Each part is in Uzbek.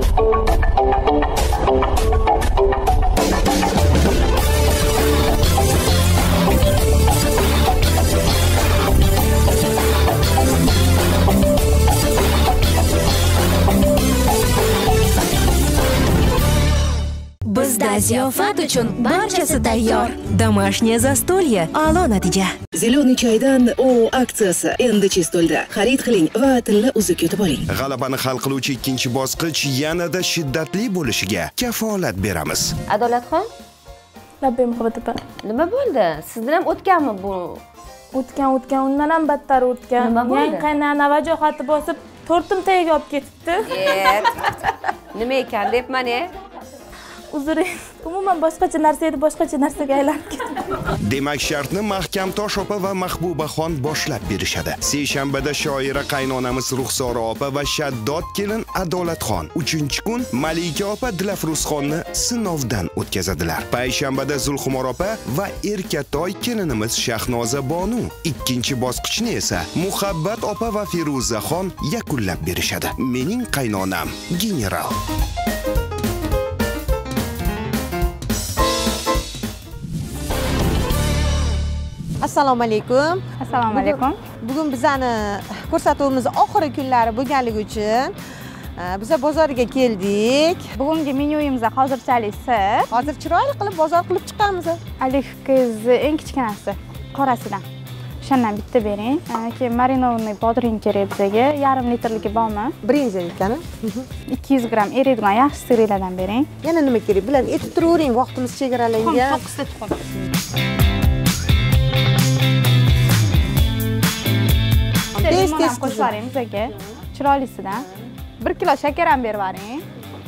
Bizda ziyofat uchun barchasi tayyor. Домашнее застолье. A'lo natija. Zelený choydan o aksiyasi endi Chistolda. Xarid qiling va tilla uzuk yutib oling. G'alabani hal qiluvchi ikkinchi bosqich yanada shiddatli bo'lishiga kafolat beramiz. Adolatxon? Labbay muhabbat. Nima bo'ldi? Sizdan ham o'tganmi bu? O'tgan, undan ham battar o'tgan. Nima bo'ldi? Yangi qaynona vajohati bosib, tortim tagiga olib ketibdi. Nima ekan debman-a? Uzuring, umuman boshqacha narsa edi, boshqacha narsaga aylanib ketdi. Demak, shartni Mahkamtosh opa va Mahbubaxon boshlab berishadi. Seshanbada shoira qaynonamiz Ruxsora opa va Shaddod kelin Adolatxon. 3-kun Malika opa Dilafruzxonni sinovdan o'tkazadilar. Payshanbada Zulxumor opa va Erkatoy kelinimiz Shahnoza Bonu. Ikkinchi bosqichni esa Muhabbat opa va Feruzaxon yakunlab berishadi. Mening qaynonam general. Assalomu alaykum. Assalomu alaykum. Bugun bizani ko'rsatuvimiz oxirgi kunlari bo'lganligi uchun biz bozorga keldik. Bugungi menyuyimizda hozirchalik sir. Hozir chiroyli qilib bozor qilib chiqamiz. Olivkiz eng kichkinasi, qorasidan. O'shandan bitta bering. Keyin marinovniy bodring kerak bizga. Yarim litrligi bormi? Brinza ekani. 200 gram eriydigan yaxshi sirlardan bering. Yana nima kerak? Bilan etib turavering, vaqtimiz chegaralangan. 9 ta tuxum. Tez qo'shib yuboring bizga. Chiroylisidan. 1 kilo shakar ham berib yuboring.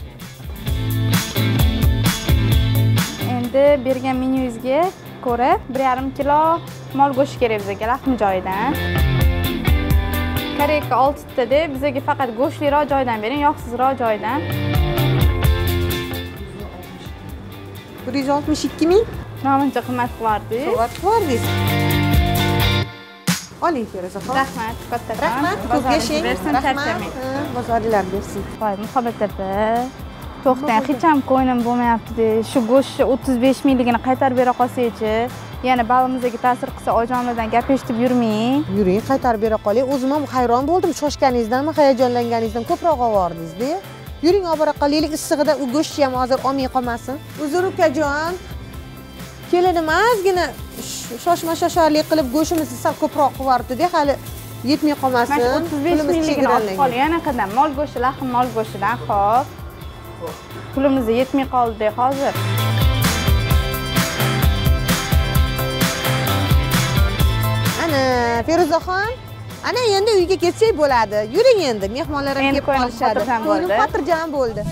Endi bergan menyuyingizga ko'ra 1,5 kilo mol go'shti kerak bizga, lahm joyidan. Koreyka 6 ta deb bizga faqat go'shtliroq joydan bering, yog'sizroq joydan. 162 ming. Namuncha qimmat qilardingiz. Qimmat qilardingiz. Oling Feruzaxon. Rahmat, katta rahmat. Ko'p yashang. Rahmat. Bozorlar bersin. Voy, Muhabbat opa. To'xtang, hech ham ko'nglim bo'lmayapti. Shu go'shtni 35 mingligini qaytarib bera qolsangiz-chi. Yana balimizga ta'sir qilsa, ojomidan gap eshitib yurmang. Yuring, qaytarib bera qoling. O'zim ham hayron bo'ldim, shoshganingizdanmi, hayajonlanganingizdan ko'proq ovordingiz-da. Yuring, olib bora qolaylik, issig'ida u go'shtni ham hozir olmay qolmasin. Uzr ukajon. Kelinim ozgina shoshma-shoshalik qilib go'shtimizni sal ko'proq qilib yubordi-da, hali yetmay qolmasin. Mana 35 mingligini olib qoling. Yana qadam mol go'shti, lahm mol go'shtidan, xo'p. Pulimiz yetmay qoldi hozir. Ana Feruzaxon, ana endi uyga ketsak bo'ladi. Yuring endi, mehmonlar ham kelib qolishadi. Ko'nglim xotirjam bo'ldi.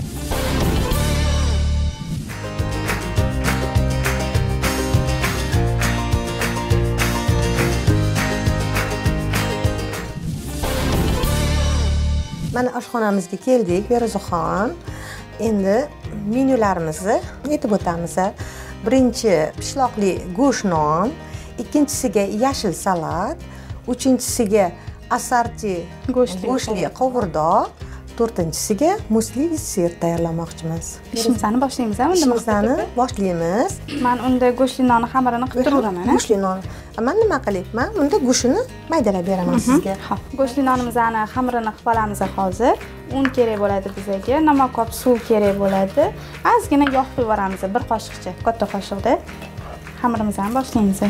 Mana oshxonamizga keldik, Feruzaxon. Endi menyularimizni aytib o'tamiz. Birinchi pishloqli go'sht non, ikkinchisiga yashil salat, uchinchisiga assorti go'shtli qovurdoq, to'rtinchisiga musli desert tayyorlamoqchimiz. Ishimizni boshlaymiz-a? Ishimizni boshlaymiz. Men unda go'shtli nonni xamirini qilib turaveraman. Go'shtli non. Men nima qilayman? Unda go'shtini maydalab beraman sizga. Xo'p, go'shtli nonimizni xamirini qilib olamiz hozir. Un kerak bo'ladi bizga, namakob suv kerak bo'ladi. Ozgina yog' quyib yuboramiz, 1 qoshiqcha, katta qoshiqda. Xamirimizni boshlaymiz.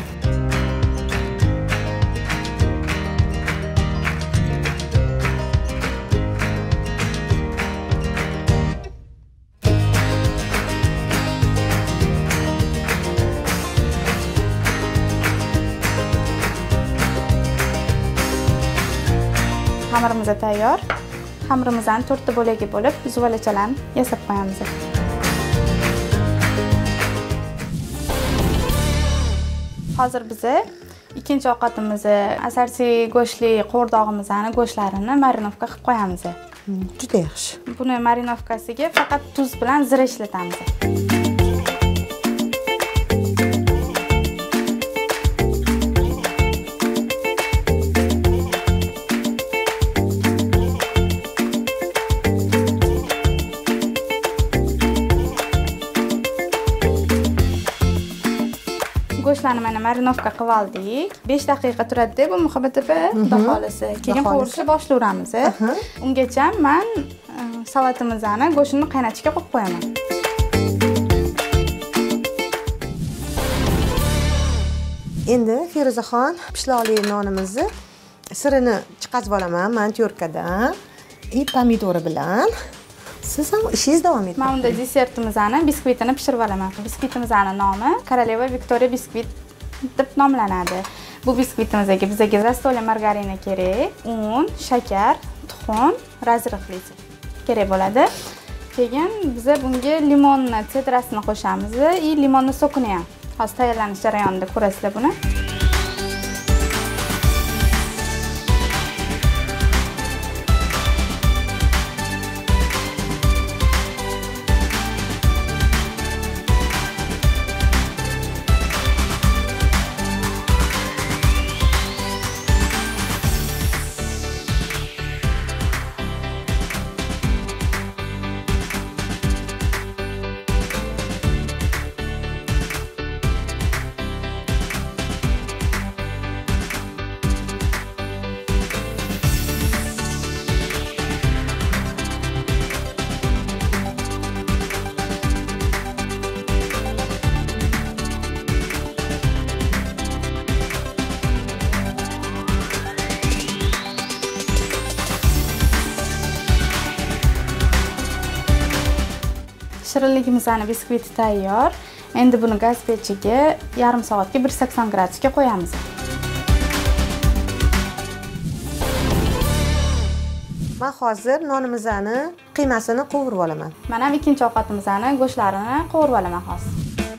Xamirimiz tayyor. Xamirimizni 4 ta bo'lakka bo'lib, zuvalachalarni yasab qo'yamiz. Hozir biz ikkinchi ovqatimizni asarsi go'shtli qo'rdog'imizni go'shtlarini marinovka qilib qo'yamiz. Juda yaxshi. Buni marinovkasiga faqat tuz bilan zira ishlatamiz. go'shtlarni mana marinovka qilib oldik. 5 daqiqa turadi bu Muhabbat opa, xudo xolisi. Keyin qovurishni boshlayveramiz. Ungacha men salatimizni, go'shtni qaynatishga qo'yib qo'yaman. Endi Feruzaxon pishloqli nonimizni sirini chiqazib olaman men tyorkadan. Pomidori bilan siz ham ishingiz davom eting. Men unda desertimizni, biskvitini pishirib olaman. Biskvitimizning nomi Koroleva Viktoriya biskvit deb nomlanadi. Bu biskvitimizga bizga zastolya margarini kerak, un, shakar, tuxum, razrixlik kerak bo'ladi. Keyin biz bunga limonni sitrasini qo'shamiz va limonni sokini ham. Hozir tayyorlanish jarayonida ko'rasizlar buni. Shirinligimizning biskviti tayyor. Endi buni gaz pechiga yarim soatga 180 gradusga qo'yamiz. Men hozir nonimizni qiymasini qovurib olaman. Men ham ikkinchi ovqatimizni, go'shtlarini qovurib olaman hozir.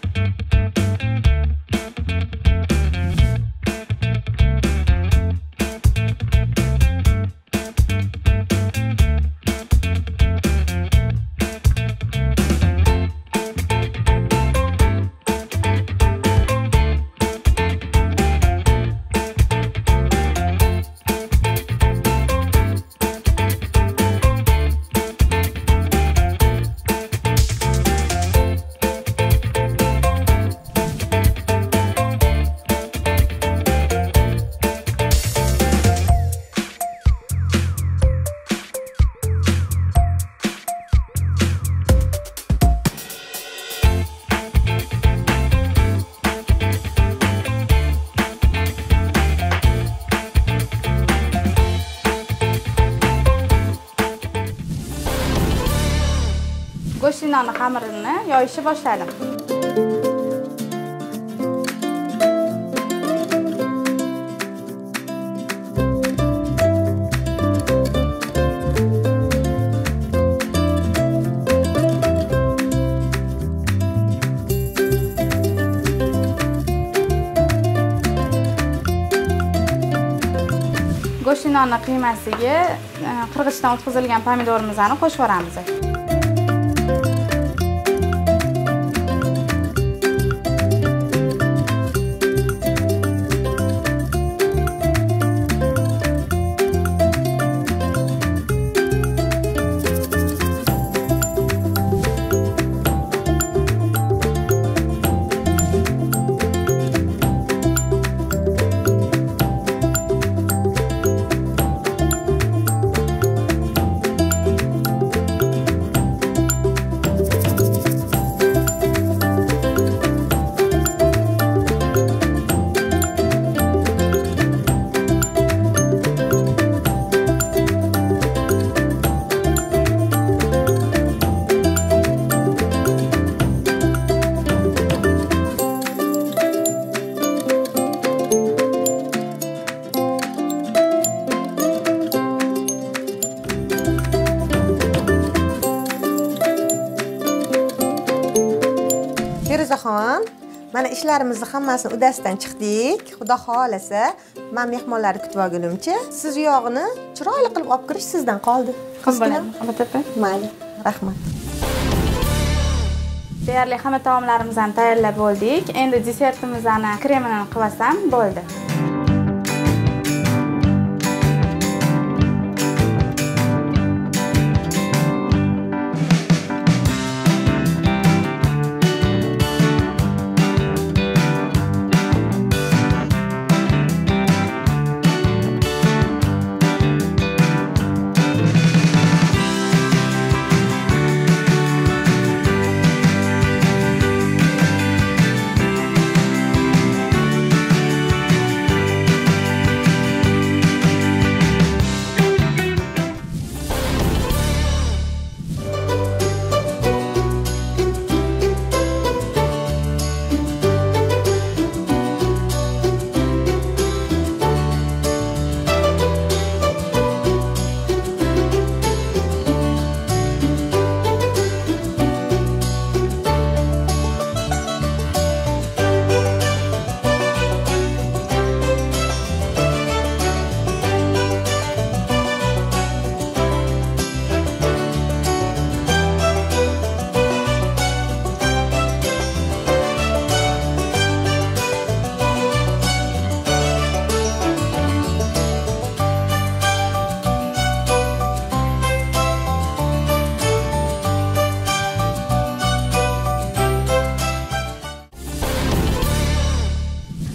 Go'shtning xamirini yoyishni boshladim. Go'shtning qiymasiga qirg'ichdan o'tkazilgan pomidorimizni qo'shib yuboramiz. Feruzaxon, mana ishlarimizni hammasini udasidan chiqdik. Xudo xolasa, men mehmonlarni kutib olgunimcha, siz yog'ini chiroyli qilib olib kirish sizdan qoldi. Qizim, Muhabbat opa. Mayli, rahmat. Deyarli hamma taomlarimizni tayyorlab bo'ldik. Endi desertimizni kremini qilsam bo'ldi.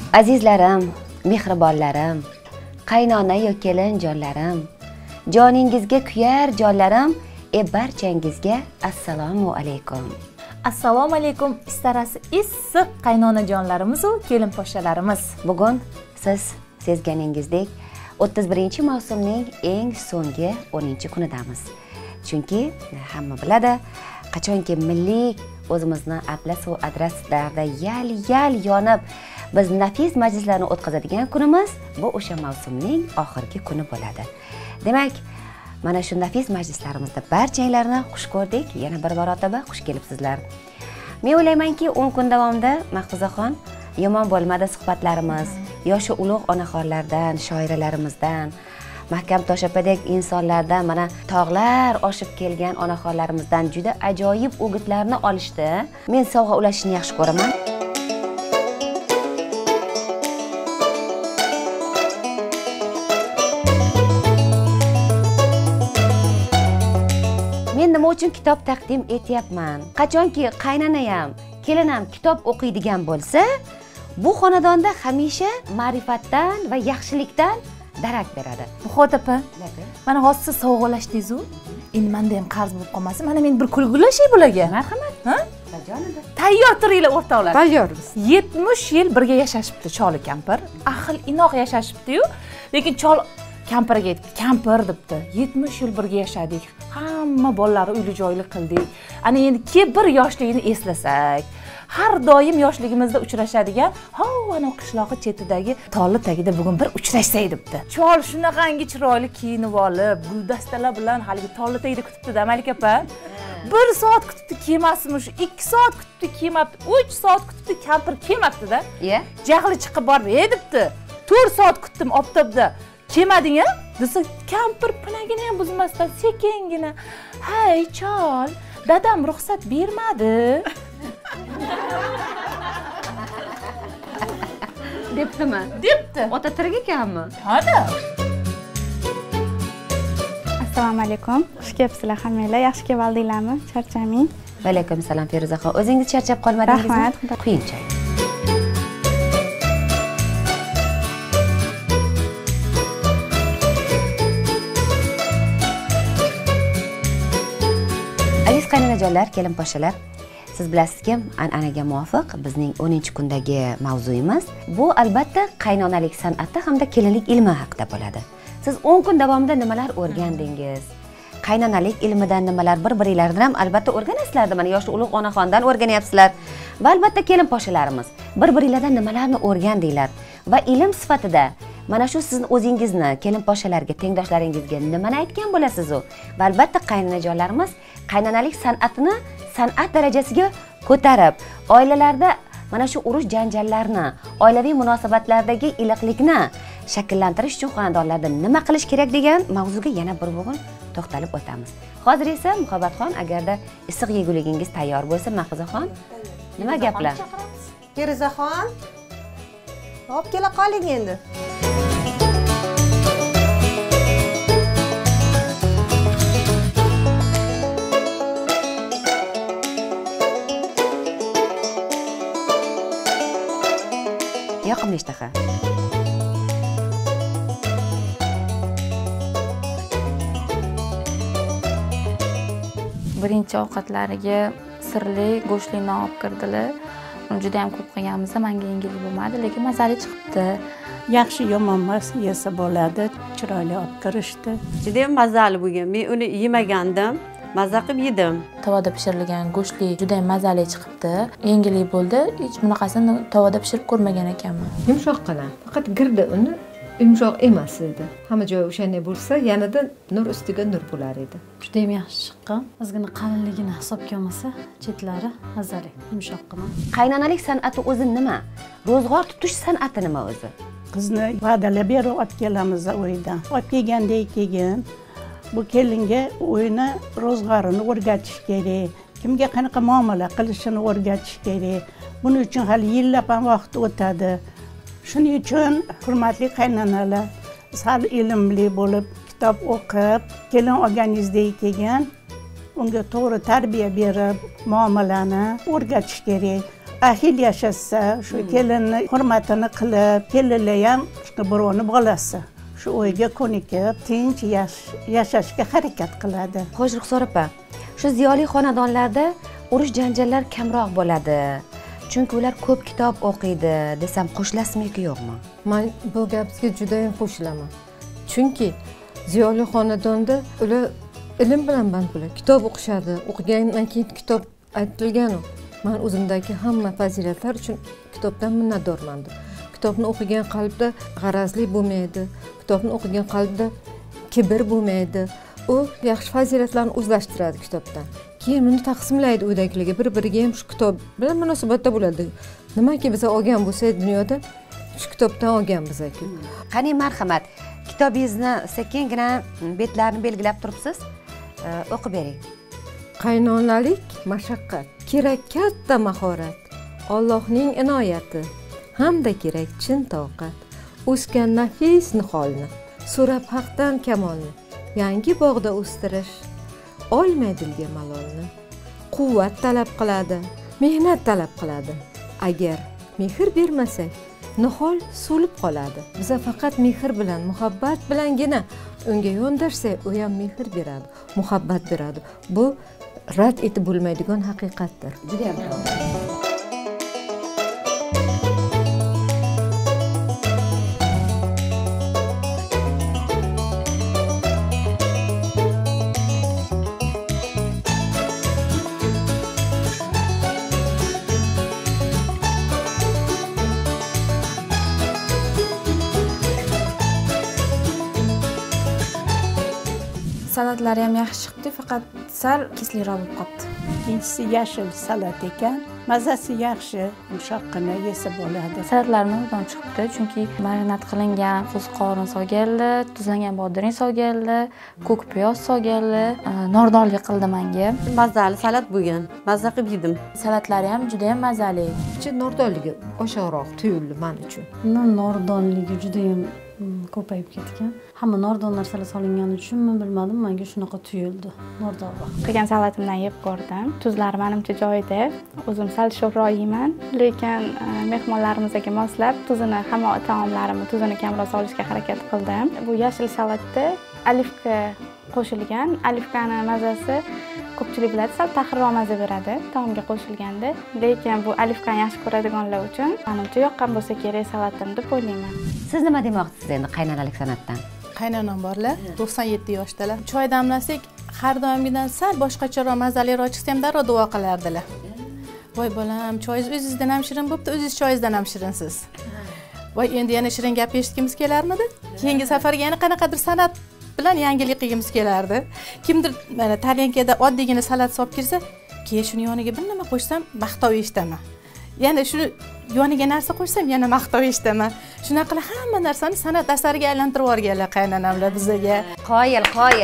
Azizlarim, mehribonlarim, qaynona yo kelin jonlarim, joningizga kuyar jonlarim, barchangizga assalomu alaykum. Assalomu alaykum, istarasi issiq qaynonajonlarimiz va kelin poshshalarimiz. Bugun siz sezganingizdek 31-mavsumning eng so'nggi 10-kunidamiz. Chunki hamma biladi, qachonki milliy o'zimizni atlas va adreslarda yal yonib biz nafis majlislarni o'tkazadigan kunimiz bu o'sha mavsumning oxirgi kuni bo'ladi. Demak, mana shu nafis majlislarimizda barchanglarni xush ko'rdik. Yana bir marotaba xush kelibsizlar. Men o'ylaymanki, 10 kun davomida Mahfuzaxon yomon bo'lmadi suhbatlarimiz, yoshi ulug' onaxonlardan, shoiralarimizdan, Mahkam Toshopadek insonlardan, mana tog'lar oshib kelgan onaxonlarimizdan juda ajoyib o'gitlarni olishdi. Men sovg'a ulashishni yaxshi ko'raman. Men nima uchun kitob taqdim etyapman? Qachonki qaynonam, kelinam kitob o'qiydigan bo'lsa, bu xonadonda hamisha ma'rifatdan va yaxshilikdan darak beradi. Buxot opa, mana hozir siz sovg'alashdingiz-ku, endi menda ham qarz bo'lib qolmasin. Mana men bir kulgulashay bularga. Marhamat. Ha? Bajonida. Tayyor turinglar o'rtoqlar. Tayyormiz. 70 yil birga yashashibdi choli kampir. Ahil inoq yashashibdi-yu, lekin chol kampirga aytdi, kampir debdi. 70 yil birga yashadik. Hamma bolalar uyli joyli qildik. Ana endi bir yoshligini eslasak, har doim yoshligimizda uchrashadigan, ana qishloqi chetidagi tolli tagida bugun bir uchrashsak debdi. Chol shunaqangi chiroyli kiyinib olib, guldastalar bilan haligi tolli tagida kutibdi-da, Malik opa. 1 soat kutibdi, kiymasmi, 2 soat kutibdi, kiymabdi, 3 soat kutibdi, kampir kiymabdi-da. Jahli chiqib borib, debdi. 4 soat kutdim, optobda. Kelmading-a? Desa, kampir pinagini ham buzmasdan sekingina, "Hay, chol, dadam ruxsat bermadi." Debdimi? Debdi. Ota tirik ekanmi? Ha-da. Assalomu alaykum. Xush kelibsizlar hammanglar. Yaxshi kelibdinglarmi? Charchaming. Va alaykum assalom Feruzaxon. O'zingiz charchab qolmadingizmi? Rahmat. Quying choy. Aziz qaynonajonlar, kelin poshshalar, siz bilasizki, an'anaga muvofiq bizning 10-kundagi mavzuyimiz bu albatta qaynonalik san'ati hamda kelinlik ilmi haqida bo'ladi. Siz 10 kun davomida nimalar o'rgandingiz? Qaynonalik ilmidan nimalar bir-biringlardan ham albatta o'rganasizlar. Mana yoshi ulug' onaxondan o'rganyapsizlar. Va albatta kelin poshshalarimiz bir-biringlardan nimalarni o'rgandinglar va ilm sifatida mana shu sizning o'zingizni kelin poshshalarga, tengdoshlaringizga nimani aytgan bo'lasiz u? Va albatta qaynonajonlarimiz qaynonalik san'atini san'at darajasiga ko'tarib, oilalarda mana shu urush janjallarni, oilaviy munosabatlardagi iliqlikni shakllantirish uchun xonadonlarda nima qilish kerak degan mavzuga yana bir bugun to'xtalib o'tamiz. Hozir esa Muhabbatxon, agarda issiq yeguligingiz tayyor bo'lsa, Mahfuzaxon, nima gaplar? Feruzaxon, olib kela qoling endi. Yoqimli ishtaha. Birinchi ovqatlariga sirli go'shtli non olib kirdilar. Uni juda ham ko'p qilganmiz, menga yengil bo'lmadi, lekin mazali chiqibdi. Yaxshi yomon emas, yesa bo'ladi, chiroyli olib kirishdi. Juda ham mazali bo'lgan. Men uni yemagandim. Maza qilib yedim. Tovada pishirilgan go'shtli juda ham mazali chiqibdi. Yengillik bo'ldi. Hech bunaqasini tovada pishirib ko'rmagan ekanman. Yumshoqqina. Faqat girdi uni yumshoq emas edi. Hamma joyi o'shanday bo'lsa, yanada nur ustiga nur bo'lar edi. Juda ham yaxshi chiqqan. Ozgina qalinligini hisobga olmasa, chetlari mazali, yumshoqqina. Qaynonalik san'ati o'zi nima? Ro'zg'or tutish san'ati nima o'zi? Qizni va'dalab berib olib kelamiz uydan. Olib kelgandan keyin bu kelinga uyni ro'zg'orini o'rgatish kerak. Kimga qanaqa muomala qilishini o'rgatish kerak. Buning uchun hali yillab ham vaqt o'tadi. Shuning uchun hurmatli qaynonalar, sal ilmli bo'lib, kitob o'qib, kelin olganingizdan keyin unga to'g'ri tarbiya berib, muomalani o'rgatish kerak. ahil yashasa shu kelinni hurmatini qilib kelinlar ham birovni bolasi shu o'yga ko'nikib tinch yashashga harakat qiladi. Xo'sh Ruxsor opa, shu ziyoli xonadonlarda urush janjallar kamroq bo'ladi, chunki ular ko'p kitob o'qiydi desam qo'shilasizmi yoki yo'qmi? Men bu gapga juda ham qo'shilaman. Chunki ziyoli xonadonda ular ilm bilan band bo'ladi, kitob o'qishadi, o'qigandan keyin kitob aytilgan-ku. Men o'zimdagi hamma fazilatlar uchun kitobdan minnatdorman. Kitobni o'qigan qalbda g'arazli bo'lmaydi, kitobni o'qigan qalbda kibr bo'lmaydi. U yaxshi fazilatlarni o'zlashtiradi kitobdan. Keyin uni taqsimlaydi uydagilarga, bir-biriga ham shu kitob bilan munosabatda bo'ladi. Nimaki biz olgan bo'lsak dunyoda shu kitobdan olganmiz aka. Qani marhamat, kitobingizni sekingina betlarini belgilab turibsiz. O'qib bering. Qaynonalik mashaqqat, kerak katta mahorat, Allohning inoyati, hamda kerak chin toqat, o'sgan nafis niholni, so'rab haqdan kamolni, yangi bog'da o'stirish, olmaydi dilga malolni. Quvvat talab qiladi, mehnat talab qiladi. Agar mehr bermasak, nihol so'lib qoladi. Biz faqat mehr bilan, muhabbat bilangina unga yondashsak, u ham mehr beradi, muhabbat beradi. Bu rad etib bo'lmaydigan haqiqatdir. Juda ham to'g'ri. Salatlari ham yaxshi chiqdi, faqat sal kesliroq bo'lib qoldi. Ikkinchisi yashil salat ekan, mazasi yaxshi, yumshoqqina yesa bo'ladi. Salatlarimiz obdan chiqibdi, chunki marinad qilingan qo'ziqorin solganli, tuzlangan bodring solganli, ko'k piyoz solganli, nordonli qildi menga. Mazali salat bo'lgan. Mazza qilib yedim. Salatlari ham juda ham mazali. Ichi nordonligi oshiqroq tuyuldi men uchun. Nordonligi juda ham ko'payib ketgan. Hamma nordon narsalar solingani uchunmi bilmadim, menga shunaqa tuyuldi. Nordonroq. Qilgan salatimdan yeb ko'rdim. Tuzlari menimcha joyida. O'zim sal sho'rroq yeyman, lekin mehmonlarimizga moslab tuzini, hamma taomlarimni tuzini kamroq solishga harakat qildim. Bu yashil salatda alifka qo'shilgan. Alifkani mazasi ko'pchilik biladi, sal taxirroq maza beradi taomga qo'shilganda, lekin bu alifkani yaxshi ko'radiganlar uchun menimcha yoqqan bo'lsa kerak salatim deb o'ylayman. Siz nima demoqchisiz endi qaynonalik san'atdan? Qaynonam borlar, 97 yoshdalar. Choy damlasak, har doimgidan sal boshqacharoq mazaliroq chiqsa ham darrov duo qilardilar. Voy bolam, choyingiz o'zingizdan ham shirin bo'pti, o'zingiz choyingizdan ham shirinsiz. Voy, endi yana shirin gap eshitgimiz kelarmidi? Keyingi safarga yana qanaqadir san'at bilan yangilik qilgimiz kelardi. Kimdir mana taryankada oddiygina salat solib kirsa, keyin shuni yoniga bir nima qo'shsam, maqtov eshitaman. Yana shuni yoniga narsa qo'shsam, yana maqtov eshitaman. Shunaqa qilib hamma narsani san'at asariga aylantirib yuborganlar qaynonamlar bizga. Qoyil.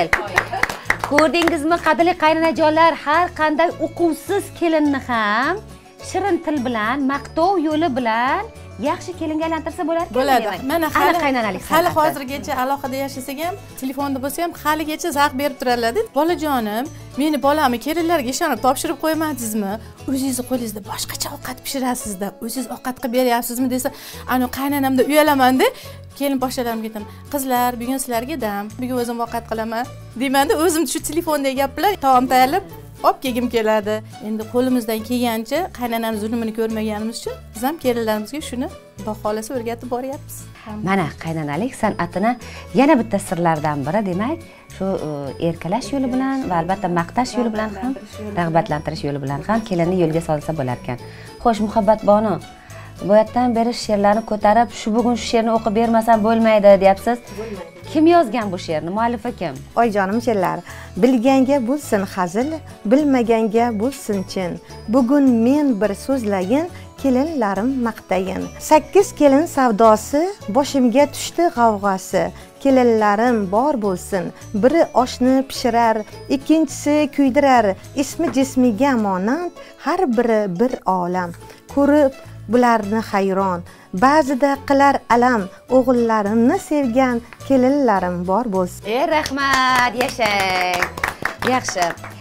Ko'rdingizmi, qadrli qaynonajonlar, har qanday uquvsiz kelinni ham shirin til bilan, maqtov yo'li bilan yaxshi kelinga aylantirsa bo'lar ekan. Bo'ladi. Mana hali hozir hozirgacha alohida yashasak ham, telefonda bo'lsa ham haligacha zavq berib turarlar. Bolajonim, meni bolamni kelinlarga ishonib topshirib qo'ymadingizmi? O'zingizni qo'lingizda boshqacha ovqat pishirasiz-da, o'zingiz ovqat qilib beryapsizmi desa, ana qaynonamda uyalaman-da. Kelin boshlarimga aytaman, qizlar, bugun sizlarga dam, bugun o'zim ovqat qilaman deyman-da, o'zim shu telefondagi gap bilan taom tayyorlab olib kelgim keladi. Endi qo'limizdan kelgancha qaynonamiz zulmini ko'rmaganimiz uchun biz ham kelinlarimizga shuni baholasa o'rgatib boryapmiz. Mana qaynonalik san'atini yana bitta sirlardan biri, demak, shu erkalash yo'li bilan va albatta maqtash yo'li bilan ham, rag'batlantirish yo'li bilan ham kelinni yo'lga solsa bo'lar ekan. Xo'sh, Muhabbat Bonu, bu yerdan beri she'rlarni ko'tarib, shu bugun shu she'rni o'qib bermasam bo'lmaydi deyapsiz. Kim yozgan bu she'rni? Muallifi kim? Oyjonim she'rlar. Bilganga bo'lsin hazil, bilmaganga bo'lsin chin. Bugun men bir so'zlayin, kelinlarim maqtayin. 8 kelin savdosi, boshimga tushdi g'avg'osi. Kelinlarim bor bo'lsin, biri oshni pishirar, ikkinchisi kuydirar. Ismi jismiga monand, har biri bir olam. Ko'rib bularni hayron, ba'zida qilar alam, o'g'illarimni sevgan kelinlarim bor bo'lsin. Rahmat, yashang. Yaxshi.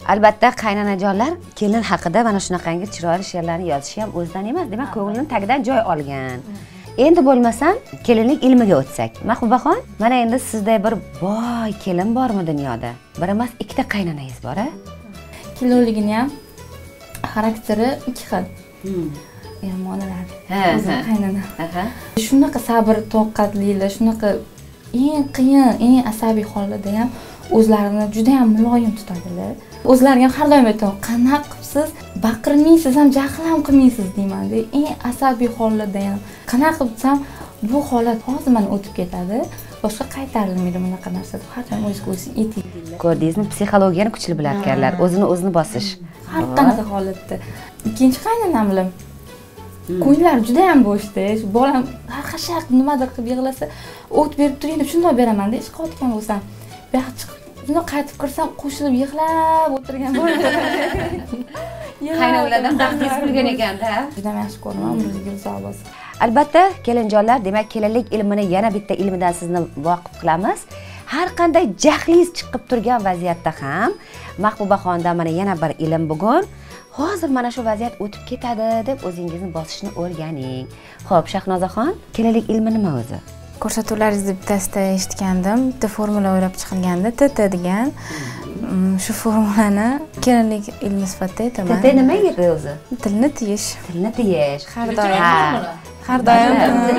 albatta qaynanajonlar kelin haqida mana shunaqangi chiroyli she'rlarni yozishi ham o'zidan emas, demak ko'nglining tagidan joy olgan. Endi bo'lmasam kelinlik ilmiga o'tsak. Mahbubaxon, mana endi sizda bir boy kelin bormi dunyoda? Bir emas, ikkita qaynonangiz bor-a? Kelinligini ham xarakteri ikki xil. Ermonalar. O'zi qaynona. Shunaqa sabr, toqatlilar, shunaqa eng qiyin, eng asabiy hollarda ham o'zlarini juda ham muloyim tutadilar. O'zlariga ham har doim aytaman, qanaqa qilibsiz, baqirmaysiz ham, jahl ham qilmaysiz deyman-da. Eng asabiy hollarda ham qanaqa qilsam bu holat hozir mana o'tib ketadi. Boshqa qaytarilmaydi bunaqa narsa. Har doim o'ziga o'zi yetinglar. Ko'rdingizmi, psixologiyani kuchli bilar ekanlar, o'zini bosish. Har qanaqa holatda. Ikkinchi qaynonam bilan ko'ngillari juda ham bo'shda. Bolam xashaq nimadir qilib yig'lasa, o't berib turing deb shunday beraman-da, ish qotgan bo'lsam. Bu yoqqa chiqib, shunday qaytib kirsam, qo'shilib yig'lab o'tirgan bo'laman. Qaynonlardan baxtingiz bo'lgan ekan-da. Juda yaxshi ko'raman, umringiz uzoq bo'lsin. Albatta, kelinjonlar, demak, kelinlik ilmini yana bitta ilmidan sizni voqif qilamiz. Har qanday jahlingiz chiqib turgan vaziyatda ham Mahbubaxondan mana yana bir ilm bugun. Hozir mana shu vaziyat o'tib ketadi deb o'zingizni bosishni o'rganing. Xo'p, Shahnozaxon, kelinlik ilmi nima o'zi? Ko'rsatuvlaringizni bittasida eshitgandim. Bitta formula o'ylab chiqilgandi, TT degan. Shu formulani kelinlik ilmi sifatida aytaman. TT nima edi o'zi? Tilni tiyish. Tilni tiyish. Har doim. Har doim.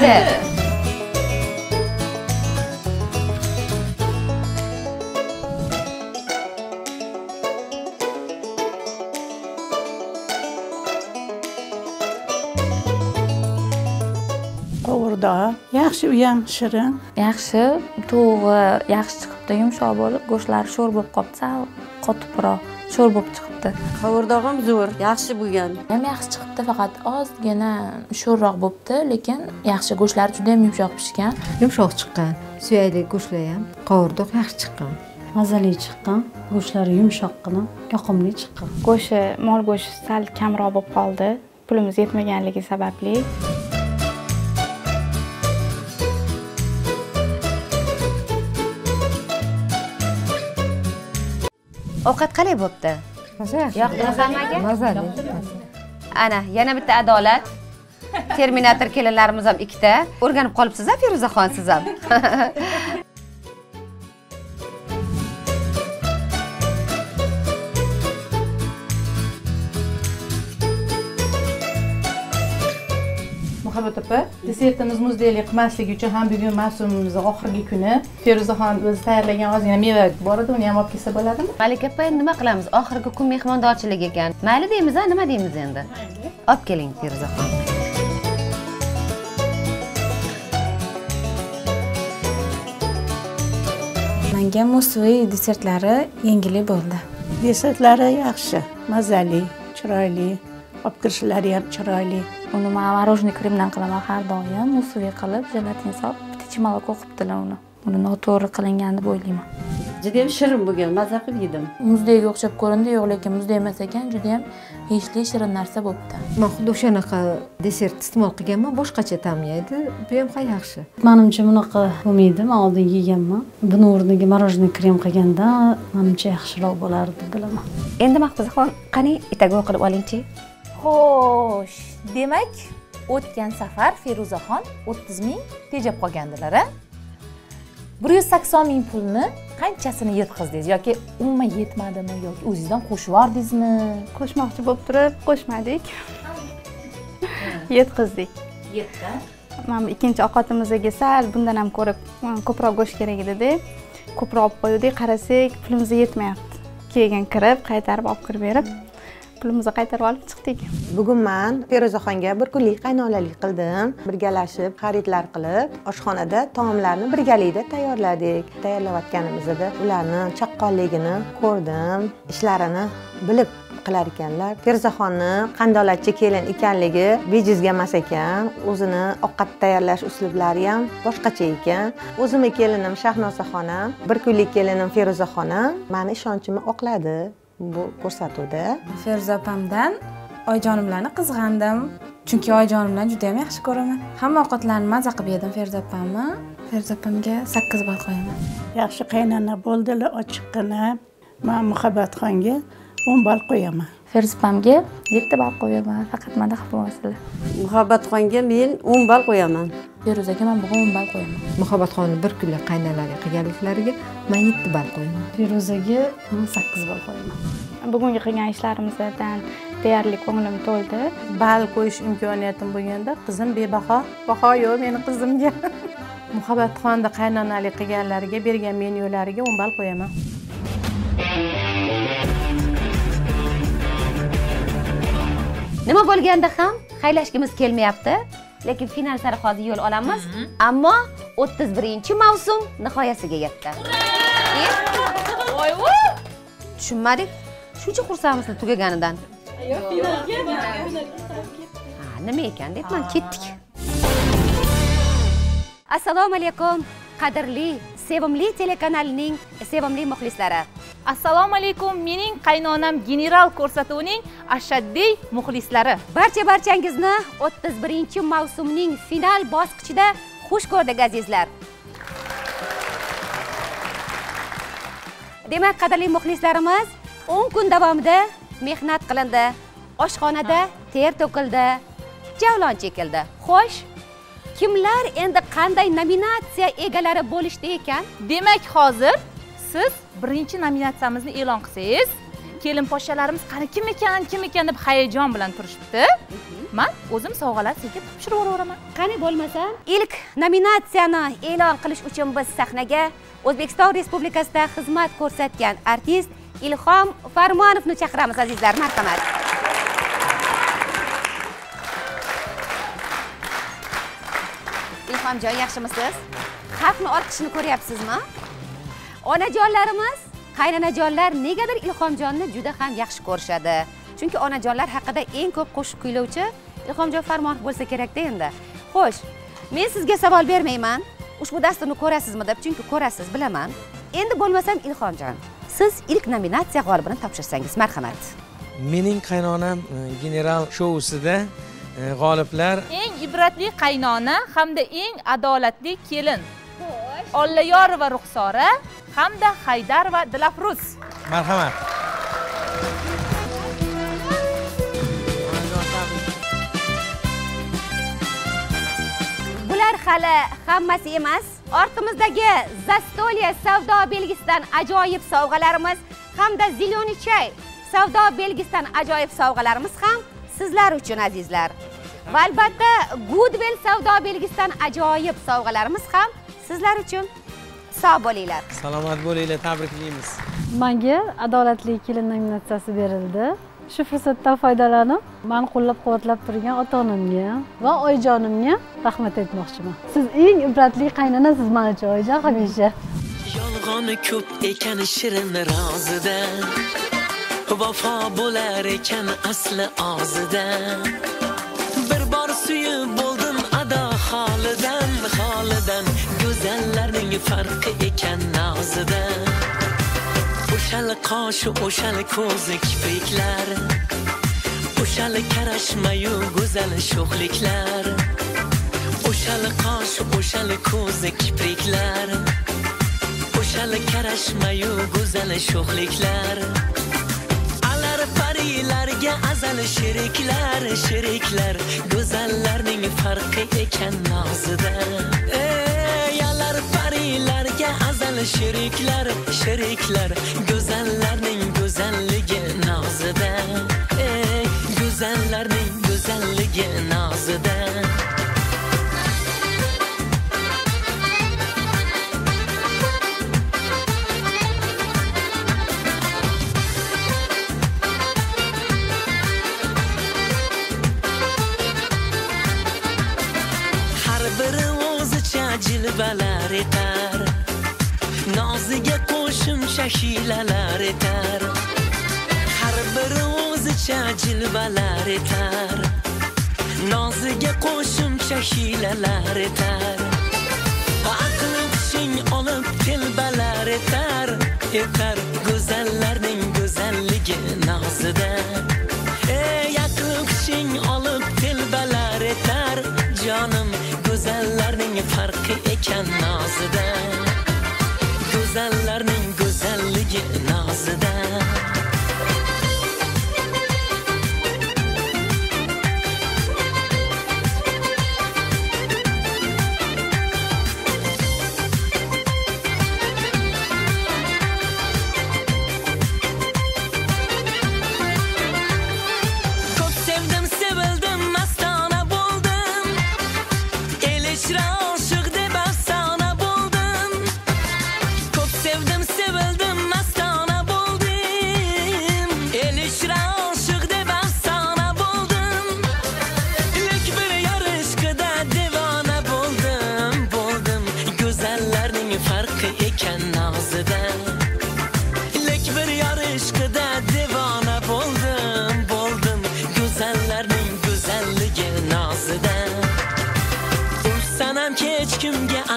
Qovurdoq, yaxshi u ham shirin. Yaxshi, to'g'ri, yaxshi chiqibdi, yumshoq bo'lib, go'shtlari sho'r bo'lib qolibdi, sal qotibroq, sho'r bo'lib chiqibdi. Qovurdog'im zo'r, yaxshi bo'lgan. Ham yaxshi chiqibdi, faqat ozgina sho'rroq bo'libdi, lekin yaxshi, go'shtlari juda ham yumshoq pishgan. Yumshoq chiqqan, suyakli go'shtlar ham, qovurdoq yaxshi chiqqan. Mazali chiqqan, go'shtlari yumshoqqina, yoqimli chiqqan. Go'shti, mol go'shti sal kamroq bo'lib qoldi. Pulimiz yetmaganligi sababli. Ovqat qalay bo'pti? Yoqdimi hammaga? Mazali. Ana, yana bitta adolat. Terminator kelinlarimiz ham ikkita. O'rganib qolibsiz-a, Feruzaxon, siz ham. Muhabbat opa, desertimiz muzdaylik qilmasligi uchun ham bugun mavsumimizning oxirgi kuni Feruzaxon o'zi tayyorlagan ozgina meva bor edi, uni ham olib kelsa bo'ladimi? Malika opa, endi nima qilamiz? Oxirgi kun mehmondorchilik ekan. Mayli deymiz-a, nima deymiz endi? Olib keling, Feruzaxon. Menga musiviy desertlari yengillik bo'ldi. Desertlari yaxshi, mazali, chiroyli. Olib kirishlari ham chiroyli. Uni men morojniy kremdan qilaman har doim, musiviy qilib, jelatin solib, птичье молоко qilibdilar uni. Uni noto'g'ri qilingan deb o'ylayman. Juda ham shirin bo'lgan, maza qilib yedim. Muzdayga o'xshab ko'rindi, yo'q, lekin muzday emas ekan, juda ham yeyishli shirin narsa bo'libdi. Men xuddi o'shanaqa desert iste'mol qilganman, boshqacha ta'mlaydi. Bu ham hay yaxshi. Menimcha bunaqa bo'lmaydi, men oldin yeganman. Buni o'rniga morojniy krem qilganda menimcha yaxshiroq bo'lardi deb bilaman. Endi Mahfuzaxon, qani itaga qilib olingchi. Xo'sh, demak, o'tgan safar Feruzaxon 30 ming tejab qolgandilar-a? 180 ming pulni qanchasini yetqizdingiz yoki umuman yetmadimi yoki o'zingizdan qo'shib yordingizmi? Qo'shmoqchi bo'lib turib, qo'shmadik. Yetkizdik. Yetdi. Mana ikkinchi ovqatimizga sal bundan ham ko'proq go'sht kerak edi-da. Ko'proq olib qo'ydik, qarasak, pulimiz yetmayapti. Keyin kirib, qaytarib olib kirib berib, pulimizni qaytarib olib chiqdik. Bugun men Feruzaxonga bir kunlik qaynonalik qildim. Birgalashib xaridlar qilib, oshxonada taomlarni birgalikda tayyorladik. Tayyorlayotganimizda ularni chaqqonligini ko'rdim, ishlarini bilib qilar ekanlar. Feruzaxonni qandolatchi kelin ekanligi bejizga emas ekan. O'zini ovqat tayyorlash uslublari ham boshqacha ekan. O'zimning kelinim Shahnozaxon ham, bir kunlik kelinim Feruzaxon ham meni ishonchimni oqladi. Bu ko'rsatuvda Feruza opamdan oyijonimlarni qizg'andim. Chunki oyijonim bilan juda ham yaxshi ko'raman. Hamma ovqatlarni maza qilib yedim Feruza opamni. Feruza opamga 8 ball qo'yaman. Yaxshi qaynona bo'ldilar, ochiqqina. Men Muhabbatxonga 10 ball qo'yaman. Ferzipamga 7 ball qo'yaman, faqat menda xafa Muhabbatxonga men 10 ball qo'yaman. Feruzaga men bugun 10 ball qo'yaman. Muhabbatxonni bir kunlik qaynalari qilganliklariga men 7 ball qo'yaman. Feruzaga 8 ball qo'yaman. Bugungi qilgan ishlarimizdan deyarli ko'nglim to'ldi. Ball qo'yish imkoniyatim bo'lganda qizim bebaho. Baho yo'q meni qizimga. Muhabbatxonda qaynonalik qilganlariga bergan menyulariga 10 ball qo'yaman. Nima bo'lganda ham haylashgimiz kelmayapti, lekin final sari hozir yo'l olamiz. Ammo 31-mavsum nihoyasiga yetdi. Voy-voy! Tushunmadik. Shuncha xursandmisiz tugaganidan? Yo'q, finalga. Nima ekan debman, ketdik. Assalomu alaykum, qadrli, sevimli telekanalining sevimli muxlislari. Assalomu alaykum, mening qaynonam general ko'rsatuvining ashaddiy muxlislari. Barchangizni 31-mavsumning final bosqichida xush ko'rdik azizlar. Demak, qadrli muxlislarimiz, 10 kun davomida mehnat qilindi, oshxonada ter to'kildi, javlon chekildi. Xo'sh, kimlar endi qanday nominatsiya egalari bo'lishdi ekan? Demak, hozir siz birinchi nominatsiyamizni e'lon qilsangiz, kelin poshshalarimiz qani kim ekan deb hayajon bilan turishibdi. Men o'zim sovg'alar sekin topshirib yuboraman. Qani bo'lmasa, ilk nominatsiyani e'lon qilish uchun biz sahnaga O'zbekiston Respublikasida xizmat ko'rsatgan artist Ilhom Farmonovni chaqiramiz azizlar. Marhamat. Ilhomjon, yaxshimisiz? Xalqni olqishini ko'ryapsizmi? Onajonlarimiz, qaynanajonlar negadir Ilhomjonni juda ham yaxshi ko'rishadi. Chunki onajonlar haqida eng ko'p qo'shiq kuylovchi Ilhomjon Farmonov bo'lsa kerak-da endi. Xo'sh, men sizga savol bermayman. Ushbu dasturni ko'rasizmi deb, chunki ko'rasiz, bilaman. Endi bo'lmasam Ilhomjon, siz ilk nominatsiya g'olibini topshirsangiz, marhamat. Mening qaynonam general shousida g'oliblar eng ibratli qaynona hamda eng adolatli kelin. Ollayorova Ruxsora hamda Haydarova Dilafruz. Marhamat. Bular hali hammasi emas. Ortimizdagi Zastolya savdo belgisidan ajoyib sovg'alarimiz hamda Ziloniy choy savdo belgisidan ajoyib sovg'alarimiz ham sizlar uchun azizlar. Va albatta Goodwill savdo belgisidan ajoyib sovg'alarimiz ham sizlar uchun. Sog' bo'linglar. Salomat bo'linglar, tabriklaymiz. Menga adolatli kelin nominatsiyasi berildi. Shu fursatdan foydalanib, meni qo'llab-quvvatlab turgan ota-onamga va oyijonimga rahmat aytmoqchiman. Siz eng ibratli qaynonasiz men uchun, oyijon, hamisha. Yolg'oni ko'p ekan shirin rozida, vafo bo'lar ekan asli og'zida. Bir bor suyib bo'ldim ado holidan, go'zallarning farqi ekan nozida. O'shal qosh, o'shal ko'zi kipriklar, o'shal karashmayu go'zal sho'xliklar. O'shal qosh, o'shal ko'zi kipriklar, o'shal karashmayu go'zal sho'xliklar. Alar parilarga azal sheriklar, go'zallarning farqi ekan nozida. Alar parilarga azal sheriklar, go'zallarning go'zalligi nozida. Go'zallarning go'zalligi nozida. Har biri o'zicha jilvalar etar, noziga qo'shimcha hiylalar etar. Har biri o'zicha jilvalar etar, noziga qo'shimcha hiylalar etar. Aqli hushing olib telbalar etar, go'zallarning go'zalligi nozida. Aqli hushing olib telbalar etar, jonim, go'zallarning farqi ekan nozida. Go'zallarning go'zalligi nozida.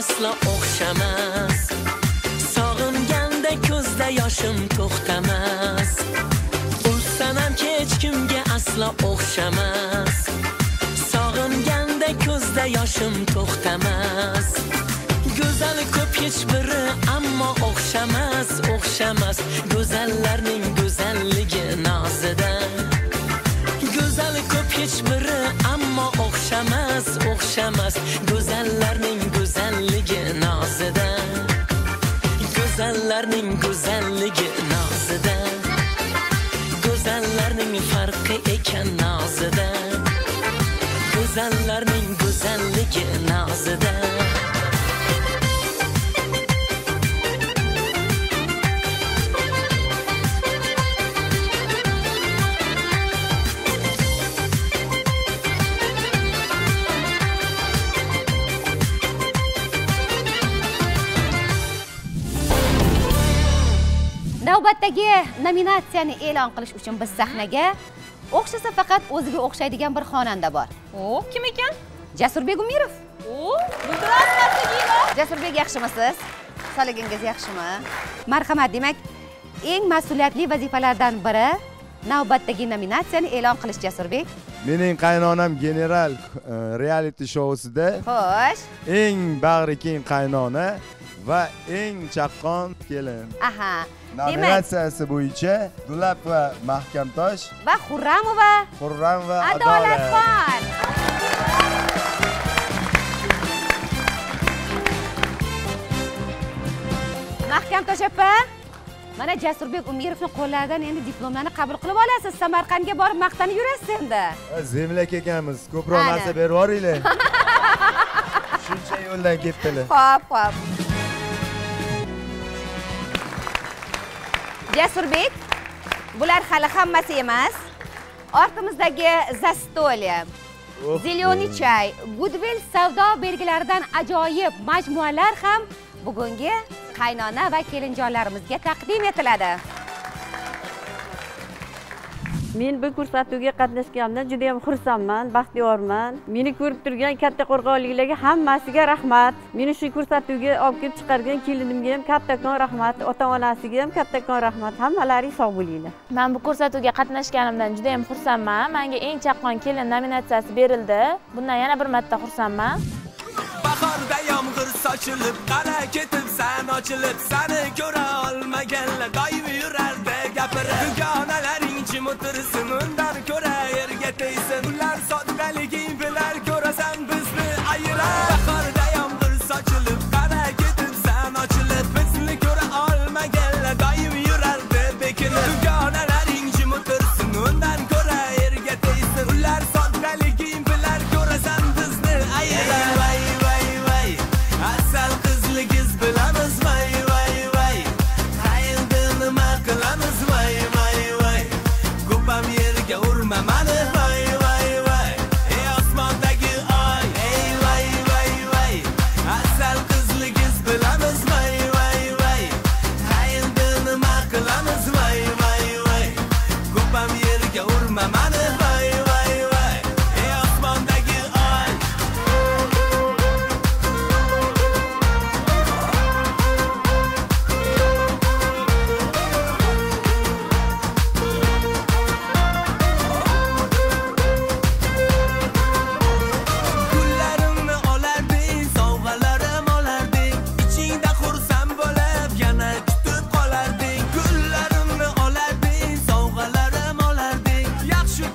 aslo o'xshamas. Sog'inganda ko'zda yoshim to'xtamas. Ursan ham hech kimga aslo o'xshamas. Sog'inganda ko'zda yoshim to'xtamas. Go'zal ko'p hech biri ammo o'xshamas, o'xshamas. Go'zallarning go'zalligi nozida. Go'zal ko'p hech biri ammo o'xshamas, o'xshamas. Go'zallarning go'zalligi nozida. Go'zallarning go'zalligi nozida. Go'zallarning farqi ekan nozida. Go'zallarning go'zalligi nozida. Navbatdagi nominatsiyani e'lon qilish uchun biz sahnaga o'xshasa faqat o'ziga o'xshaydigan bir xonanda bor. O, kim ekan? Jasurbek Umirov. O, bildirasiz. Jasurbek, yaxshimisiz? Sog'ligingiz yaxshimi? Marhamat, demak, eng mas'uliyatli vazifalardan biri navbatdagi nominatsiyani e'lon qilish, Jasurbek. Mening qaynonam general reality showusida Xo'sh. eng bag'ri keng qaynona va eng chaqqon kelin. Aha. Nominatsiyasi bo'yicha Dulab va Mahkamtosh va Xurramova Adolatxon. Mahkamtosh opa, mana Jasurbek Umirovning qo'llaridan endi diplomlarni qabul qilib olasiz. Samarqandga borib maqtanib yurasiz endi. Zemlak ekanmiz, ko'proq narsa berib yuboringlar. Shuncha yo'ldan ketdilar. Xo'p. Jasurbek, bular hali hammasi emas. Ortimizdagi Zastolya, Zeleniy chay, Goodwill savdo belgilaridan ajoyib majmualar ham bugungi qaynona va kelinjonlarimizga taqdim etiladi. Men bu ko'rsatuvga qatnashganimdan juda ham xursandman, baxtiyorman. Meni ko'rib turgan katta qo'rg'onliklarga hammasiga rahmat. Meni shu ko'rsatuvga olib kelib chiqargan kelinimga ham kattakon rahmat, ota-onasiga ham kattakon rahmat. Hammalaring sog' bo'linglar. Men bu ko'rsatuvga qatnashganimdan juda ham xursandman. Menga eng chaqqon kelin nominatsiyasi berildi. Bundan yana bir marta xursandman. Bahorda yomg'ir sochilib, qara ketibsan ochilib, seni ko'ra olmaganlar doim yurardi gapirib. Dugonalaring jim o'tirsin, undan ko'ra yerga tegsin. Ular soddaliging bilan ko'rasan bizni ayirar. Bahorda yomg'ir sochilib, qara ketibsan ochilib, bizni ko'ra olmaganlar doim yurardi bekinib. Dugonalaring jim o'tirsin, undan ko'ra yerga tegsin. Ular soddaliging bilan ko'rasan bizni ayirar. Asal qizligiz bilamiz, vay vay vay. Qayerda nima qilamiz, vay vay vay. Ko'pam yerga urma mani, vay vay vay. Ey osmondagi oy, ey vay vay vay. Asal qizligiz bilamiz, vay vay vay. Qayerda nima qilamiz, vay vay vay. Ko'pam yerga urma mani, vay vay vay. Ey osmondagi oy. Yaxshi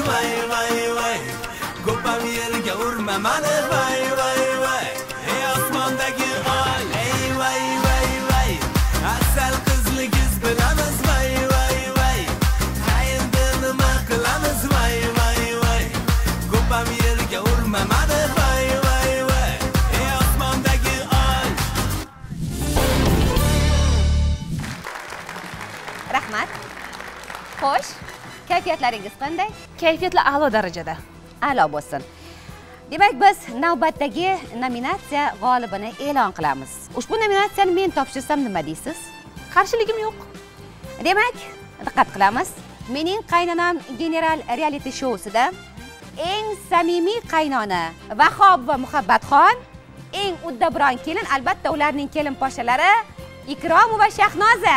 vay vay vay ko'pam yerga urma mani vay vay vay ey osmondagi oy ey vay vay vay asal qizligiz bilamiz vay vay vay qayerda nima qilamiz vay vay vay ko'pam yerga urma mani vay vay vay ey osmondagi oy. Rahmat. Xo'sh, kayfiyatlaringiz qanday? Kayfiyatlar a'lo darajada. A'lo bo'lsin. Demak, biz navbatdagi nominatsiya g'olibini e'lon qilamiz. Ushbu nominatsiyani men topshirsam nima deysiz? Qarshiligim yo'q. Demak, diqqat qilamiz. Mening qaynonam general reality showsida eng samimiy qaynona Vahob va Muhabbatxon, eng uddaburon kelin, albatta ularning kelin poshalari Ikrom va Shahnoza.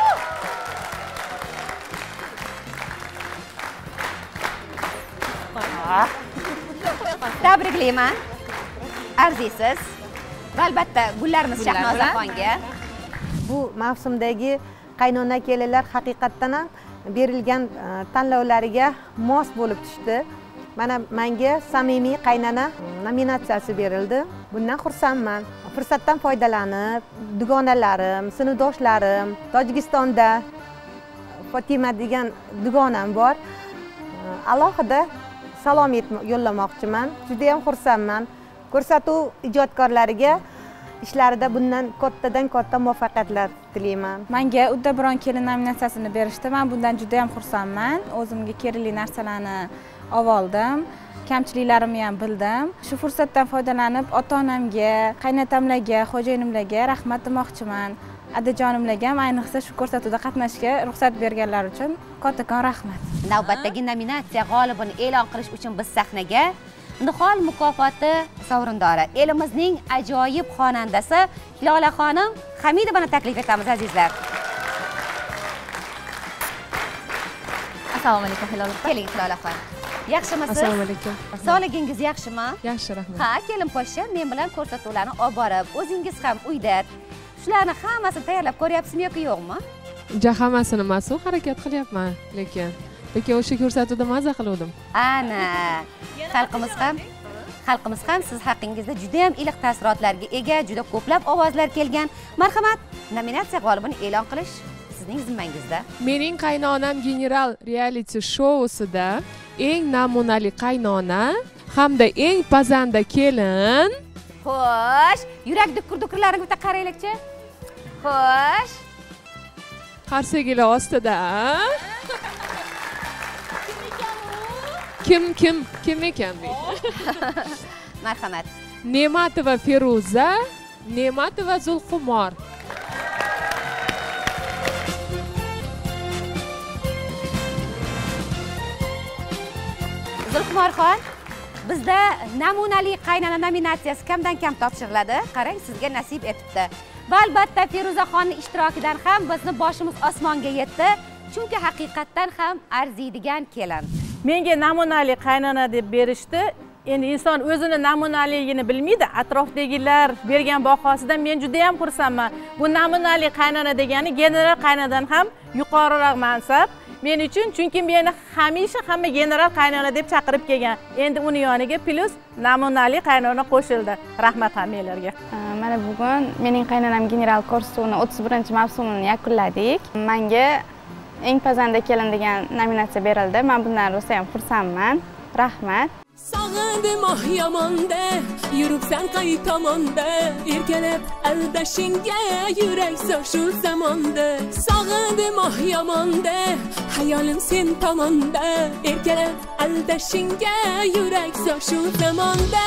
Tabriklayman. Arziysiz. Va albatta gullarimiz Shahnozaxonga. Bu mavsumdagi qaynona kelinlar haqiqatdan ham berilgan tanlovlariga mos bo'lib tushdi. Mana menga samimiy qaynona nominatsiyasi berildi. Bundan xursandman. Fursatdan foydalanib, dugonalarim, sinfdoshlarim, Tojikistonda Fatima degan dugonam bor. Alohida salom yo'llamoqchiman. Juda ham xursandman. Ko'rsatuv ijodkorlariga ishlarida bundan kattadan katta muvaffaqiyatlar tilayman. Menga uddaburon kelin nominatsiyasini berishdi. Men bundan juda ham xursandman. O'zimga kerakli narsalarni oldim. Kamchiliklarimni ham bildim. Shu fursatdan foydalanib ota-onamga, qaynotamlarga, xo'jayinimlarga rahmat demoqchiman. Adajonimlarga ham ayniqsa shu ko'rsatuvda qatnashishga ruxsat berganlari uchun kattakon rahmat. Navbatdagi nominatsiya g'olibini e'lon qilish uchun biz sahnaga Nihol mukofoti sovrindori, elimizning ajoyib xonandasi Lola xonim Hamidovani taklif etamiz azizlar. Assalomu alaykum Hilol. Keling Lola xonim. Yaxshimisiz? Assalomu alaykum. Sog'ligingiz yaxshimi? Yaxshi, rahmat. Ha, kelin poshsha, men bilan ko'rsatuvlarni olib borib, o'zingiz ham uyda shularni hammasini tayyorlab ko'ryapsizmi yoki yo'qmi? Hammasini emas, harakat qilyapman, lekin o'sha ko'rsatuvda maza qildim. Ana, xalqimiz ham siz haqingizda juda ham iliq taassurotlarga ega, juda ko'plab ovozlar kelgan. Marhamat, nominatsiya g'olibini e'lon qilish sizning zimmangizda. Mening qaynonam general reality showsida eng namunali qaynona hamda eng pazanda kelin. Xo'sh, yurak dukur-dukurlarini bitta qaraylikchi. Xo'sh. Qarsagilar ostida. Kim ekan bu? Marhamat. Ne'matova Feruza, Ne'matova Zulqumor. Zulqumorxon, bizda namunali qaynona nominatsiyasi kamdan kam topshiriladi. Qarang, sizga nasib etibdi. Va albatta Feruzaxonning ishtirokidan ham bizni boshimiz osmonga yetdi, chunki haqiqatdan ham arziydigan kelin. Menga namunali qaynona deb berishdi. Endi inson o'zini namunaligini bilmaydi. Atrofdagilar bergan bahosidan men juda ham xursandman. Bu namunali qaynona degani general qaynonadan ham yuqoriroq mansab. Men uchun, chunki meni hamisha hamma general qaynona deb chaqirib kelgan. Endi uni yoniga plus namunali qaynona qo'shildi. Rahmat hammalarga. Mana bugun mening qaynonam general kursini 31-mavsumini yakunladik. Menga eng pazanda kelin degan nominatsiya berildi. Men bundan rosa ham xursandman. Rahmat. Sog'indim oh yomonda, yuribsan qay tomonda, erkalab aldashingga yurak so'r shu zamonda. Sog'indim oh yomonda, hayolim sen tomonda, erkalab aldashingga yurak so'r shu zamonda.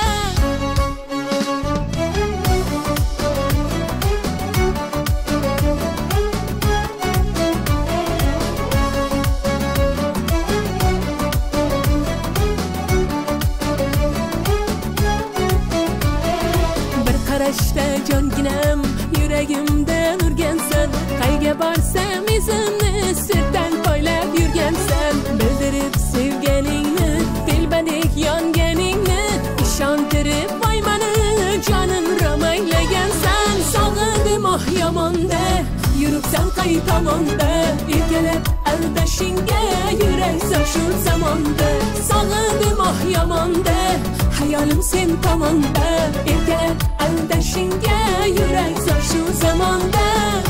Qarashda jonginam yuragimdan urgansan, qayga borsam izimni sirdan poylab yurgansan. Bildirib sevganingni, telbadek yonganingni, ishontirib voymani jonim romaylagansan. Sog'indim oh yomonda, yuribsan qay tomonda erkalab aldashingga yurak so'q shu zamonda sog'indim oh yomonda hayolim sen tomonda erkalab aldashingga yurak so'q shu zamonda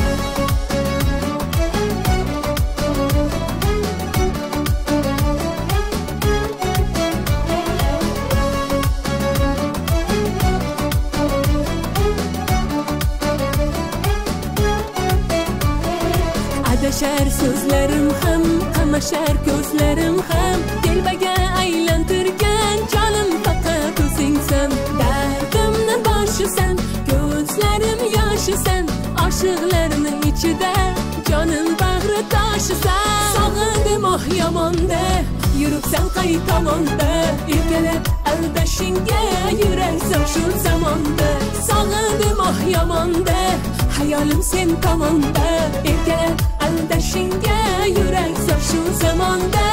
adashar so'zlarim ham qamashar ko'zlarim ham telbaga aylantirgan jonim faqat o'zingsan dardimni boshisan ko'zlarim yoshisan oshiqlarni ichida jonim bag'ri toshisan sog'indim oh yomonda yuribsan qay tomonda erkalab aldashingga yurak so'q shu zamonda sog'indim oh yomonda hayolim sen tomonda erkalab aldashingga yurak so'q shu zamonda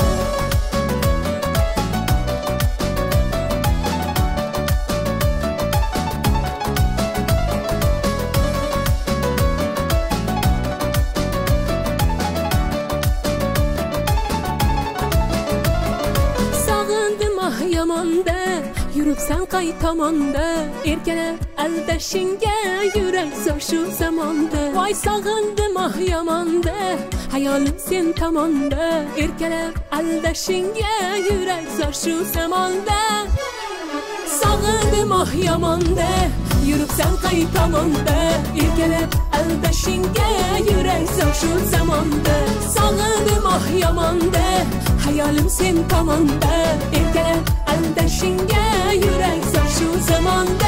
sog'indim oh yomonda yuribsan qay tomonda erkalab aldashingga yurak so'q shu zamonda voy sog'indim oh yomonda hayolim sen tomonda erkalab aldashingga yurak so'q shu zamonda sog'indim oh yomonda yuribsan qay tomonda erkalab aldashingga yurak so'q shu zamonda sog'indim oh yomonda hayolim sen tomonda erkalab aldashingga yurak so'q shu zamonda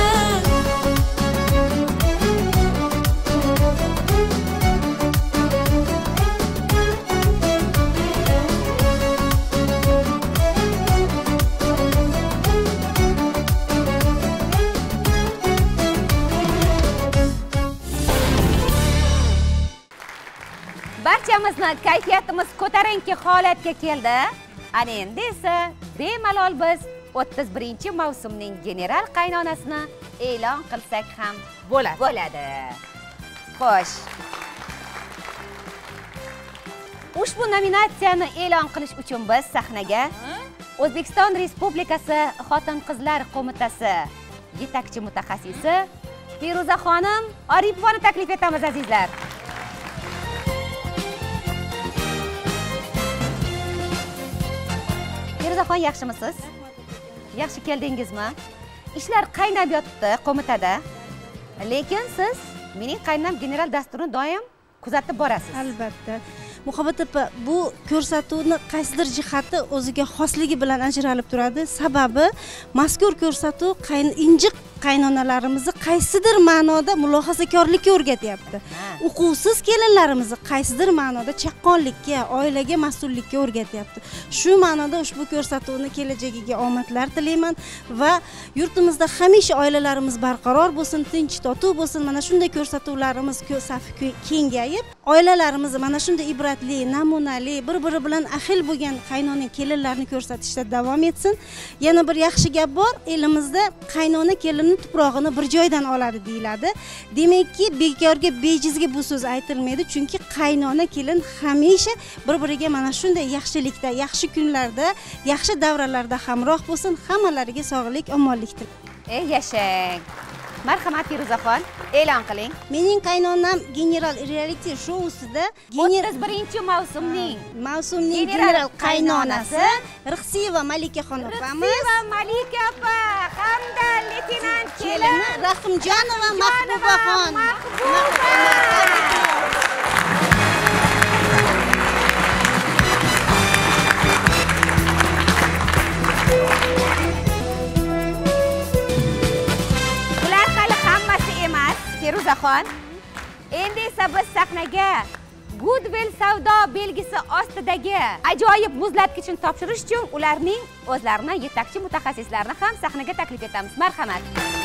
barchamizni kayfiyatimiz ko'tarinki holatga keldi. Ana endi esa bemalol biz 31-mavsumning general qaynonasini e'lon qilsak ham bo'ladi. Xo'sh. Ushbu nominatsiyani e'lon qilish uchun biz sahnaga O'zbekiston Respublikasi Xotin-qizlar qo'mitasi yetakchi mutaxassisi Feruzaxonim Oripovani taklif etamiz azizlar. Feruzaxon, yaxshimisiz? Yaxshi keldingizmi? Ishlar qaynab yotibdi qo'mitada. Lekin siz mening qaynonam general dasturini doim kuzatib borasiz. Albatta. Muhabbat opa, bu ko'rsatuvni qaysidir jihati o'ziga xosligi bilan ajralib turadi. Sababi mazkur ko'rsatuv injiq qaynonalarimizni qaysidir ma'noda mulohazakorlikka o'rgatyapti. Uquvsiz kelinlarimizni qaysidir ma'noda chaqqonlikka, oilaga mas'ullikka o'rgatyapti. Shu ma'noda ushbu ko'rsatuvni kelajagiga omadlar tilayman va yurtimizda hamisha oilalarimiz barqaror bo'lsin, tinch, totuv bo'lsin. Mana shunday ko'rsatuvlarimiz safi kengayib, oilalarimiz mana shunday ibratli, namunali, bir-biri bilan ahil bo'lgan qaynona kelinlarni ko'rsatishda davom etsin. Yana bir yaxshi gap bor, elimizda qaynona kelin tuprog'ini bir joydan oladi deyiladi. Demakki, bekorga bejizga bu so'z aytilmaydi, chunki qaynona kelin hamisha bir-biriga mana shunday yaxshilikda, yaxshi kunlarda, yaxshi davralarda hamroh bo'lsin. Hammalariga sog'lik, omonlik tilayman. Yashang. Marhamat Feruzaxon, e'lon qiling. Mening qaynonam general reality shou-sida 31-mavsumning general qaynonasi Rixsiyeva Malikaxon opamiz. Rixsiyeva Malika opa hamda leytenant kelini Rahimjonova Mahbubaxon. Feruzaxon, endi esa biz sahnaga Goodwill savdo belgisi ostidagi ajoyib muzlatgichni topshirish uchun ularning o'zlarini yetakchi mutaxassislarini ham sahnaga taklif etamiz. Marhamat.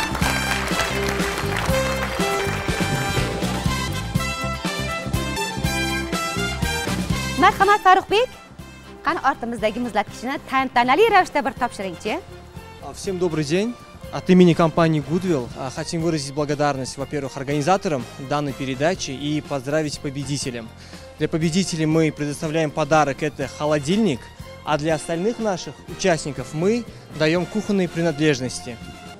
Marhamat Farruxbek, qani ortimizdagi muzlatgichni tantanali ravishda bir topshiringchi. Всем добрый день. От имени компании Goodwill хотим выразить благодарность, во-первых, организаторам данной передачи и поздравить победителям. Для победителей мы предоставляем подарок, это холодильник, а для остальных наших участников мы даем кухонные принадлежности.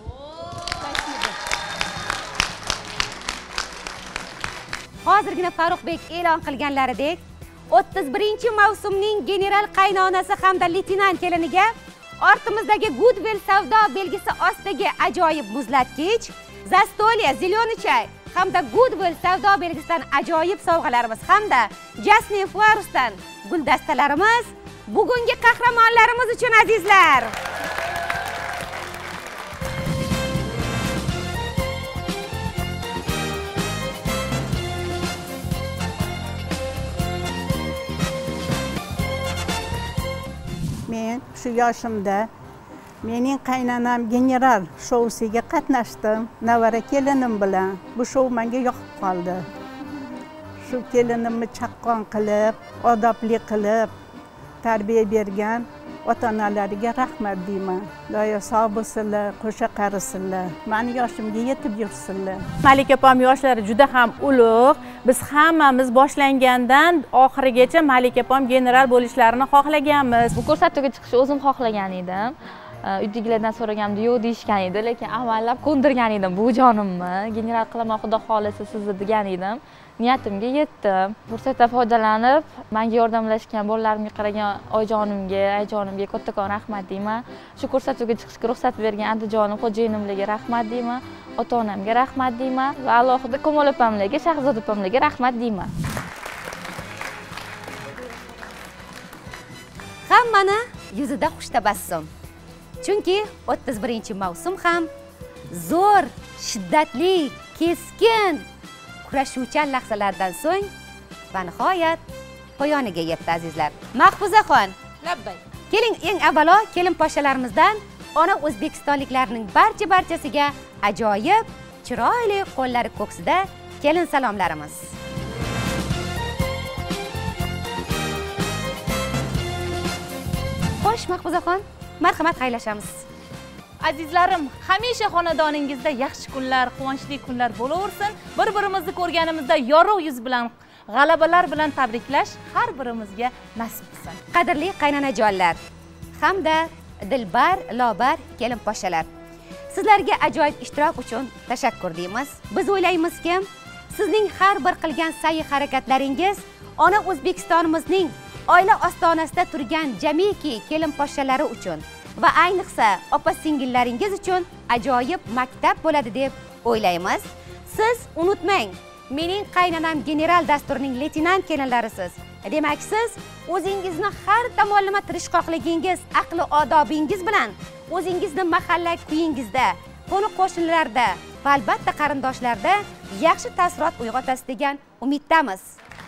Hozirgina Farruxbek e'lon qilganlaridek 31-mavsumning general qaynonasi hamda leytenant keliniga ortimizdagi Goodwill savdo belgisi ostidagi ajoyib muzlatkich, Zastolya, Zelyoniy choy hamda Goodwill savdo belgisidan ajoyib sovg'alarimiz hamda Jasmine Florusdan guldastalarimiz bugungi qahramonlarimiz uchun azizlar. Men shu yoshimda mening qaynonam general shousiga qatnashdim. Navara kelinim bilan. Bu shou menga yoqib qoldi. Shu kelinimni chaqqon qilib, odobli qilib tarbiya bergan ota-onalariga rahmat deyman. Doya sog' bo'lsinlar, qo'sha qarisinlar. Meni yoshimga yetib yursinlar. Malika opam yoshlari juda ham ulug'. Biz hammamiz boshlangandan oxirigacha Malika opam general bo'lishlarini xohlaganmiz. Bu ko'rsatuvga chiqishni o'zim xohlagan edim. Uydagilardan so'raganimda yo'q deyishgan edi, lekin amallab ko'ndirgan edim bu jonimni. General qilaman xudo xolisa sizni degan edim. Niyatimga yetdim. Fursatdan foydalanib, menga yordamlashgan bolalarimga qaragan oyijonimga, ayjonimga kattakon rahmat deyman. Shu ko'rsatuvga chiqishga ruxsat bergan andijonim xo'jayinimlarga rahmat deyman. Ota-onamga rahmat deyman va alohida Komol opamlarga, Shahzoda opamlarga rahmat deyman. Hammani yuzida xushtabassum. Chunki 31-mavsum ham zo'r, shiddatli, keskin kurashuvchan lahzalardan so'ng va nihoyat poyoniga yetdi azizlar. Mahfuzaxon, labbay. Keling, eng avvalo kelin poshalarimizdan ona o'zbekistonliklarning barchasiga ajoyib, chiroyli qo'llari ko'ksida kelin salomlarimiz. Xo'sh, Mahfuzaxon, marhamat xayrlashamiz. Azizlarim, hamisha xonadoningizda yaxshi kunlar, quvonchli kunlar bo'laversin. Bir-birimizni ko'rganimizda yorug' yuz bilan, g'alabalar bilan tabriklash har birimizga nasib qilsin. Qadrli qaynanajonlar hamda dilbar, lobar kelin poshalar, sizlarga ajoyib ishtirok uchun tashakkur deymiz. Biz o'ylaymizki, sizning har bir qilgan sa'y harakatlaringiz ona O'zbekistonimizning oila ostonasida turgan jamiki kelin poshalari uchun va ayniqsa opa-singillaringiz uchun ajoyib maktab bo'ladi deb o'ylaymiz. Siz unutmang, mening qaynonam general dasturining leytenant kelinlarisiz. Demak, siz o'zingizni har tomonlama tirishqoqligingiz, aqli odobingiz bilan o'zingizni mahalla kuyingizda, qo'ni-qo'shnilarda va albatta qarindoshlarda yaxshi taassurot uyg'otasiz degan umiddamiz.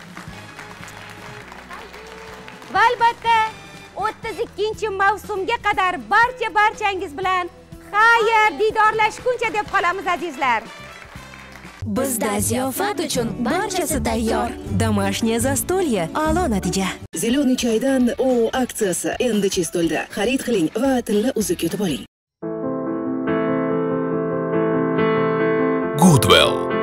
Va albatta 32-mavsumga qadar barchangiz bilan xayr, diydorlashguncha deb qolamiz azizlar. Bizda ziyofat uchun barchasi tayyor. Домашнее застолье, a'lo natija. Zelyoniy choydan o aksiyasi endi Chistolda. Xarid qiling va tilla uzuk yutib oling. Goodwill